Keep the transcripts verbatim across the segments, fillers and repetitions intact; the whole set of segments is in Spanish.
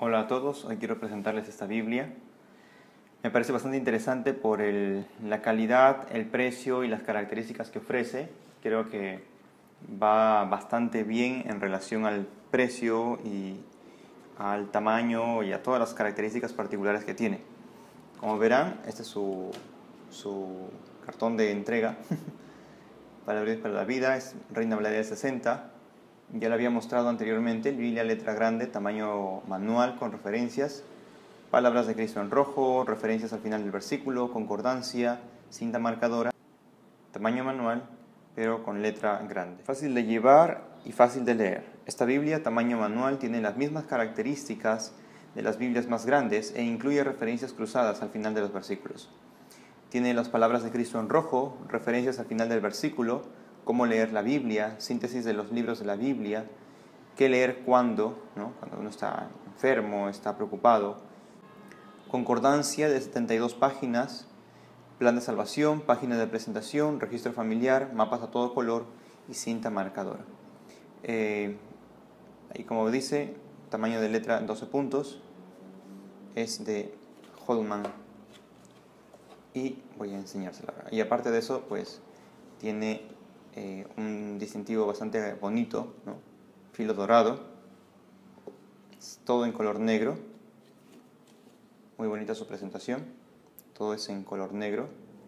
Hola a todos, hoy quiero presentarles esta Biblia. Me parece bastante interesante por el, la calidad, el precio y las características que ofrece. Creo que va bastante bien en relación al precio y al tamaño y a todas las características particulares que tiene. Como verán, este es su, su cartón de entrega para Biblia para la Vida, es Reina Valera del sesenta. Ya lo había mostrado anteriormente, Biblia letra grande, tamaño manual con referencias, palabras de Cristo en rojo, referencias al final del versículo, concordancia, cinta marcadora, tamaño manual, pero con letra grande. Fácil de llevar y fácil de leer. Esta Biblia, tamaño manual, tiene las mismas características de las Biblias más grandes e incluye referencias cruzadas al final de los versículos. Tiene las palabras de Cristo en rojo, referencias al final del versículo, cómo leer la Biblia, síntesis de los libros de la Biblia, qué leer cuándo, ¿no? Cuando uno está enfermo, está preocupado. Concordancia de setenta y dos páginas, plan de salvación, página de presentación, registro familiar, mapas a todo color y cinta marcadora. Eh, ahí como dice, tamaño de letra doce puntos, es de Holman y voy a enseñársela. Y aparte de eso, pues tiene eh, un distintivo bastante bonito, ¿no? Filo dorado, es todo en color negro, muy bonita su presentación, todo es en color negro,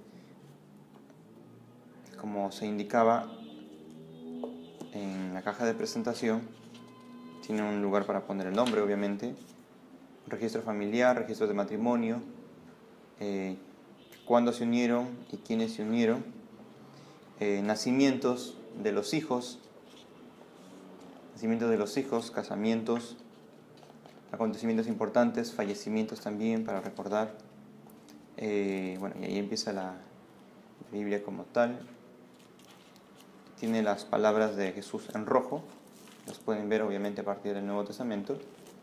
como se indicaba en la caja de presentación. Tiene un lugar para poner el nombre, obviamente, registro familiar, registro de matrimonio, eh, cuándo se unieron y quiénes se unieron, eh, nacimientos de los hijos, nacimientos de los hijos, casamientos, acontecimientos importantes, fallecimientos también para recordar. Eh, bueno, y ahí empieza la, la Biblia como tal. Tiene las palabras de Jesús en rojo, las pueden ver obviamente a partir del Nuevo Testamento.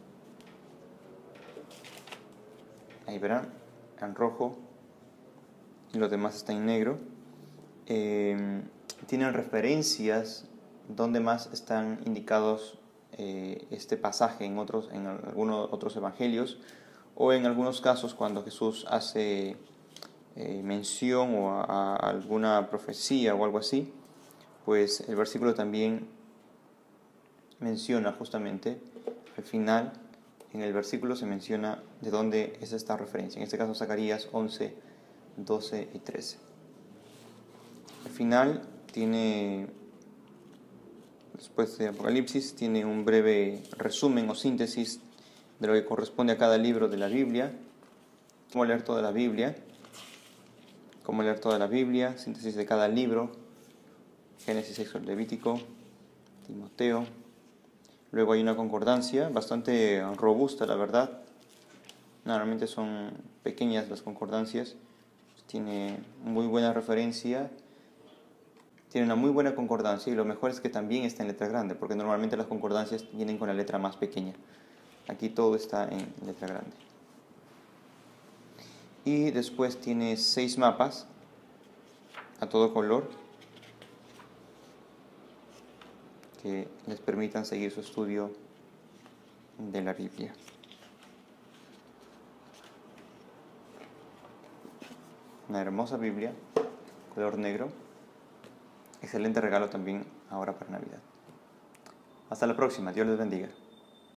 Ahí verán, en rojo, y los demás están en negro. Eh, tienen referencias donde más están indicados eh, este pasaje en otros, en algunos otros evangelios, o en algunos casos cuando Jesús hace eh, mención o a, a alguna profecía o algo así, pues el versículo también menciona justamente al final. En el versículo se menciona de dónde es esta referencia, en este caso Zacarías once, doce y trece. Al final tiene, después de Apocalipsis, tiene un breve resumen o síntesis de lo que corresponde a cada libro de la Biblia, cómo leer toda la Biblia, cómo leer toda la Biblia, síntesis de cada libro, Génesis, Éxodo, Levítico, Timoteo. Luego hay una concordancia bastante robusta, la verdad. Normalmente son pequeñas las concordancias. Tiene muy buena referencia. Tiene una muy buena concordancia y lo mejor es que también está en letra grande, porque normalmente las concordancias vienen con la letra más pequeña. Aquí todo está en letra grande. Y después tiene seis mapas a todo color que les permitan seguir su estudio de la Biblia. Una hermosa Biblia, color negro. Excelente regalo también ahora para Navidad. Hasta la próxima, Dios les bendiga.